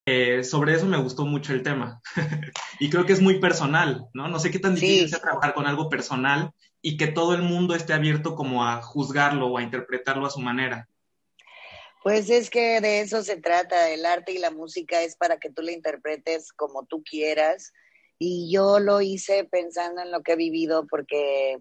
Sobre eso me gustó mucho el tema. Y creo que es muy personal, ¿no? No sé qué tan difícil Sí, sea trabajar con algo personal y que todo el mundo esté abierto como a juzgarlo o a interpretarlo a su manera. pues es que de eso se trata, el arte y la música es para que tú la interpretes como tú quieras. Y yo lo hice pensando en lo que he vivido porque,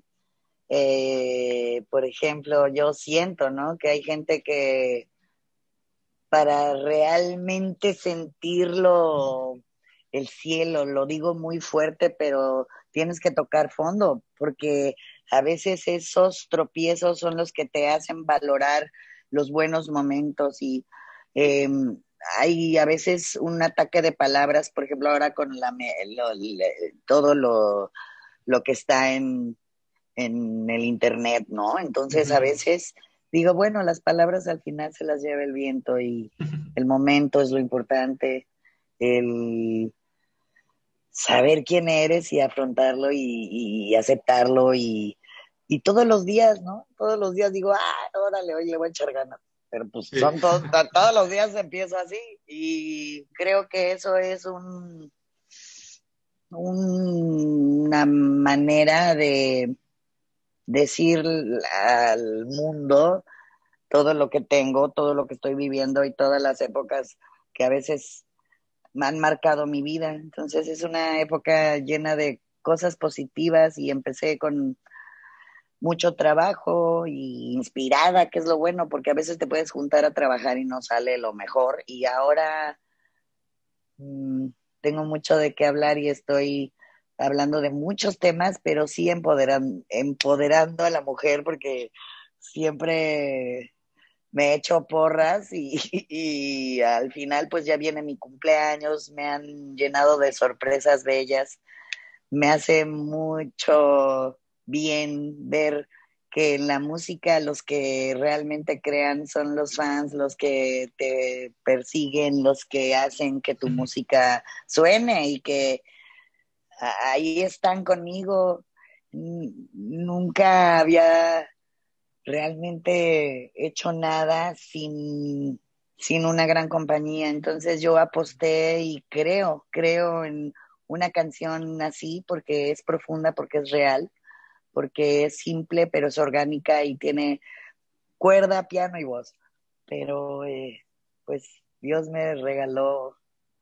por ejemplo, yo siento, ¿no? Que hay gente que para realmente sentirlo, el cielo, lo digo muy fuerte, pero tienes que tocar fondo, porque a veces esos tropiezos son los que te hacen valorar los buenos momentos y eh, hay a veces un ataque de palabras, por ejemplo, ahora con todo lo que está en el internet, ¿no? Entonces a Ujú. veces digo, bueno, las palabras al final se las lleva el viento y el momento es lo importante, el saber quién eres y afrontarlo y aceptarlo y todos los días, ¿no? Todos los días digo, órale, hoy le voy a echar ganas. Pero pues Sí. son todos los días empiezo así y creo que eso es una manera de decir al mundo todo lo que tengo, todo lo que estoy viviendo y todas las épocas que a veces me han marcado mi vida. Entonces es una época llena de cosas positivas y empecé con mucho trabajo y inspirada, que es lo bueno, porque a veces te puedes juntar a trabajar y no sale lo mejor. Y ahora mmm, tengo mucho de qué hablar y estoy hablando de muchos temas, pero sí empoderando a la mujer, porque siempre me he hecho porras y al final pues ya viene mi cumpleaños, me han llenado de sorpresas bellas, me hace mucho bien ver que en la música los que realmente crean son los fans, los que te persiguen, los que hacen que tu música suene y que ahí están conmigo. Nunca había realmente hecho nada sin una gran compañía. Entonces yo aposté y creo en una canción así porque es profunda, porque es real, porque es simple, pero es orgánica y tiene cuerda, piano y voz. Pero pues Dios me regaló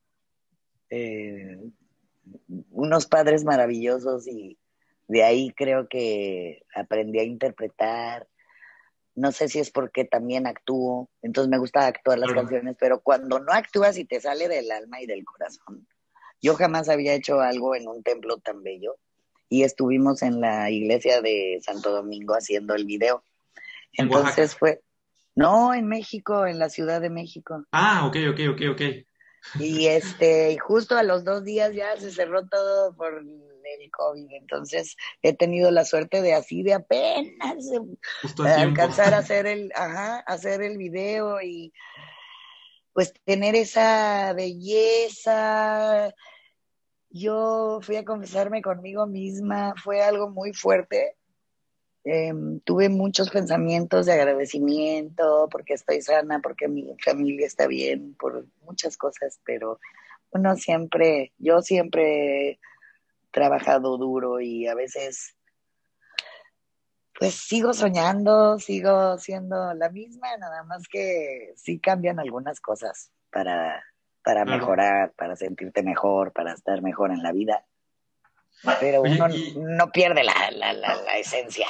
eh, unos padres maravillosos y de ahí creo que aprendí a interpretar. No sé si es porque también actúo, entonces me gusta actuar las Claro. canciones, pero cuando no actúas y te sale del alma y del corazón. Yo jamás había hecho algo en un templo tan bello y estuvimos en la iglesia de Santo Domingo haciendo el video. En Oaxaca. Entonces fue, no, en México, en la Ciudad de México. Ah, ok, ok, ok, ok. Y justo a los 2 días ya se cerró todo por el COVID. Entonces he tenido la suerte de así de apenas Justo a tiempo. alcanzar a hacer el video y pues tener esa belleza. Yo fui a confesarme conmigo misma, fue algo muy fuerte. Tuve muchos pensamientos de agradecimiento porque estoy sana, porque mi familia está bien, por muchas cosas, pero yo siempre he trabajado duro y a veces pues sigo soñando, sigo siendo la misma, nada más que sí cambian algunas cosas para Claro. mejorar, para sentirte mejor, para estar mejor en la vida, pero Oye, uno no pierde la esencia.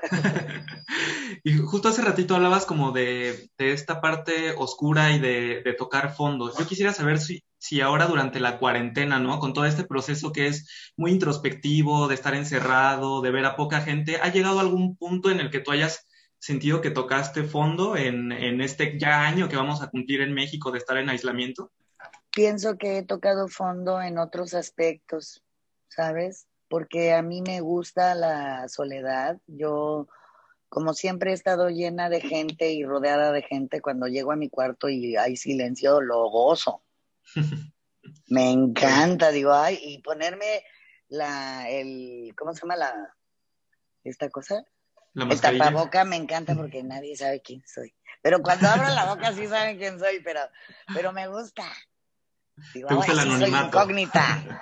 y justo hace ratito hablabas como de esta parte oscura y de tocar fondo. Yo quisiera saber si ahora durante la cuarentena, ¿no? Con todo este proceso que es muy introspectivo, de estar encerrado, de ver a poca gente, ¿ha llegado algún punto en el que tú hayas sentido que tocaste fondo en este ya año que vamos a cumplir en México de estar en aislamiento? Pienso que he tocado fondo en otros aspectos, ¿sabes? Porque a mí me gusta la soledad. Yo, como siempre he estado llena de gente y rodeada de gente, cuando llego a mi cuarto y hay silencio, lo gozo. Me Sí. encanta, digo, ay, y ponerme ¿cómo se llama esta cosa? La El mascarilla. tapaboca me encanta porque nadie sabe quién soy. Pero cuando abro la boca sí saben quién soy, pero me gusta. Digo, ¿Te gusta ahora el sí soy anonimato? incógnita.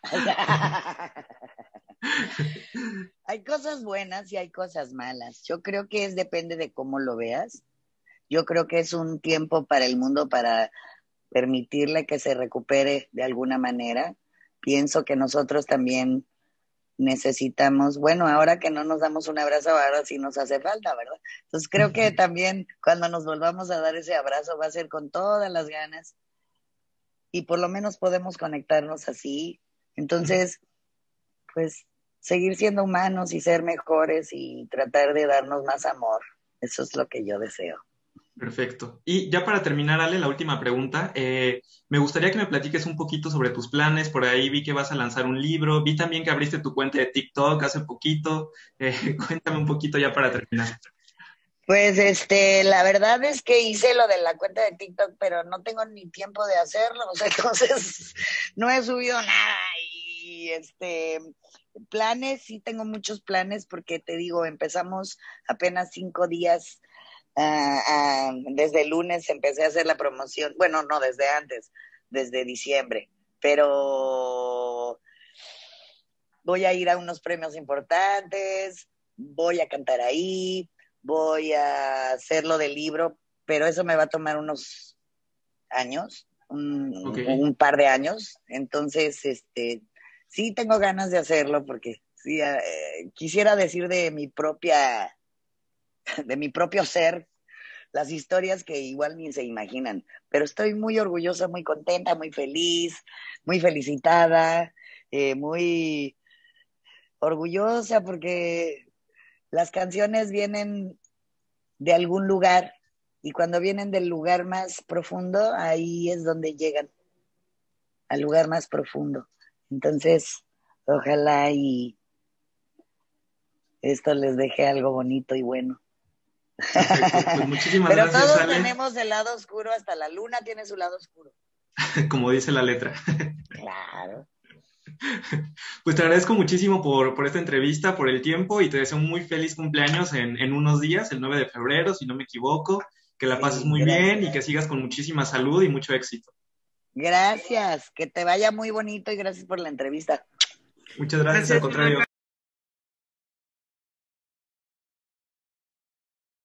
Hay cosas buenas y hay cosas malas. Yo creo que depende de cómo lo veas. Yo creo que es un tiempo para el mundo para permitirle que se recupere de alguna manera. Pienso que nosotros también necesitamos, bueno, ahora que no nos damos un abrazo, ahora sí nos hace falta, ¿verdad? Entonces creo que también cuando nos volvamos a dar ese abrazo va a ser con todas las ganas y por lo menos podemos conectarnos así. Entonces, pues seguir siendo humanos y ser mejores y tratar de darnos más amor. Eso es lo que yo deseo. Perfecto. Y ya para terminar, Ale, la última pregunta. Me gustaría que me platiques un poquito sobre tus planes. Por ahí vi que vas a lanzar un libro. Vi también que abriste tu cuenta de TikTok hace poquito. Cuéntame un poquito ya para terminar. Pues la verdad es que hice lo de la cuenta de TikTok, pero no tengo ni tiempo de hacerlo, o sea, entonces no he subido nada y planes, sí tengo muchos planes porque te digo, empezamos apenas 5 días, desde el lunes empecé a hacer la promoción, bueno, no, desde antes, desde diciembre, pero voy a ir a unos premios importantes, voy a cantar ahí, voy a hacer lo del libro, pero eso me va a tomar unos años, Ok. un par de años. Entonces, sí tengo ganas de hacerlo porque sí, quisiera decir de mi propio ser, las historias que igual ni se imaginan, pero estoy muy orgullosa, muy contenta, muy feliz, muy felicitada, muy orgullosa porque las canciones vienen de algún lugar y cuando vienen del lugar más profundo, ahí es donde llegan, al lugar más profundo. Entonces, ojalá y esto les deje algo bonito y bueno. Perfecto. Pues muchísimas Pero gracias, todos Ale, tenemos el lado oscuro, hasta la luna tiene su lado oscuro. como dice la letra. Claro. Pues te agradezco muchísimo por esta entrevista, por el tiempo y te deseo un muy feliz cumpleaños en unos días, el 9 de febrero, si no me equivoco. Que la pases Sí, muy bien y gracias. que sigas con muchísima salud y mucho éxito. Gracias, que te vaya muy bonito y gracias por la entrevista. Muchas gracias, al contrario.